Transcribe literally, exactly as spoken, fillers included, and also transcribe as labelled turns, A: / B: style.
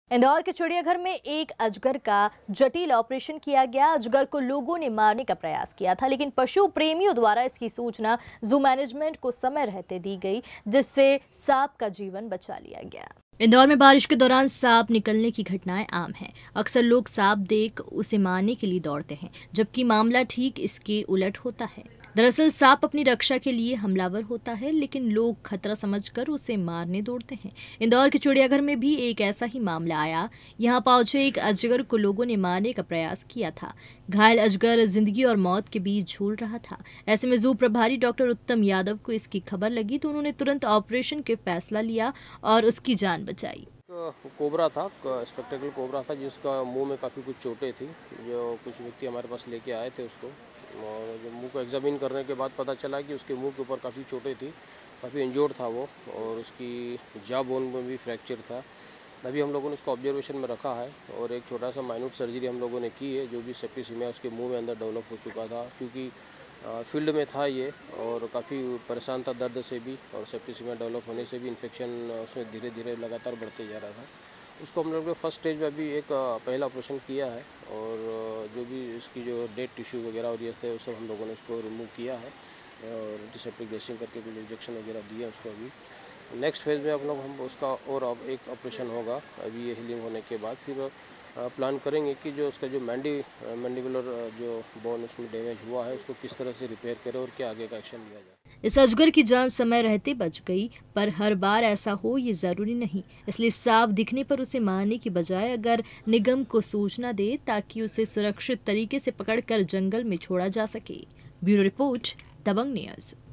A: इंदौर के चिड़ियाघर में एक अजगर का जटिल ऑपरेशन किया गया। अजगर को लोगों ने मारने का प्रयास किया था, लेकिन पशु प्रेमियों द्वारा इसकी सूचना जू मैनेजमेंट को समय रहते दी गई, जिससे सांप का जीवन बचा लिया गया। इंदौर में बारिश के दौरान सांप निकलने की घटनाएं आम हैं। अक्सर लोग सांप देख उसे मारने के लिए दौड़ते हैं, जबकि मामला ठीक इसके उलट होता है। दरअसल सांप अपनी रक्षा के लिए हमलावर होता है, लेकिन लोग खतरा समझकर उसे मारने दौड़ते हैं। इंदौर के चिड़ियाघर में भी एक ऐसा ही मामला आया। यहाँ पहुंचे एक अजगर को लोगों ने मारने का प्रयास किया था। घायल अजगर जिंदगी और मौत के बीच झूल रहा था। ऐसे में जू प्रभारी डॉक्टर उत्तम यादव को इसकी खबर लगी तो उन्होंने तुरंत ऑपरेशन के फैसला लिया और उसकी जान बचाई।
B: कोबरा था, स्पेक्टेकल कोबरा था, जिसका मुंह में काफ़ी कुछ चोटें थी। जो कुछ व्यक्ति हमारे पास लेके आए थे उसको, और जब मुंह को एग्जामिन करने के बाद पता चला कि उसके मुंह के ऊपर काफ़ी चोटें थी, काफ़ी इंजोर्ड था वो, और उसकी जॉ बोन में भी फ्रैक्चर था। अभी हम लोगों ने उसको ऑब्जर्वेशन में रखा है और एक छोटा सा माइन्यूट सर्जरी हम लोगों ने की है, जो भी सेप्टिसिमिया उसके मुंह में अंदर डेवलप हो चुका था, क्योंकि फील्ड में था ये और काफ़ी परेशान था दर्द से भी, और सेप्टिसिमिया डेवलप होने से भी इन्फेक्शन उसमें धीरे धीरे लगातार बढ़ते जा रहा था। उसको हम लोग ने फर्स्ट स्टेज में अभी एक पहला ऑपरेशन किया है, और जो भी इसकी जो डेड टिश्यू वगैरह और ये थे उस सब हम लोगों ने उसको रिमूव किया है, और एंटीसेप्टिक ड्रेसिंग करके कुछ इंजेक्शन वगैरह दिए उसको। अभी नेक्स्ट फेज़ में हम लोग हम उसका और अब एक ऑपरेशन होगा अभी ये हीलिंग होने के बाद। फिर प्लान करेंगे कि जो उसका जो मैंडी मैंडिबुलर जो बोन उसमें डैमेज हुआ है उसको किस तरह से रिपेयर करें और क्या आगे का एक्शन लिया जाए।
A: इस अजगर की जान समय रहते बच गई, पर हर बार ऐसा हो ये जरूरी नहीं। इसलिए सांप दिखने पर उसे मारने की बजाय अगर निगम को सूचना दे ताकि उसे सुरक्षित तरीके से पकड़कर जंगल में छोड़ा जा सके। Bureau report, Dabang news.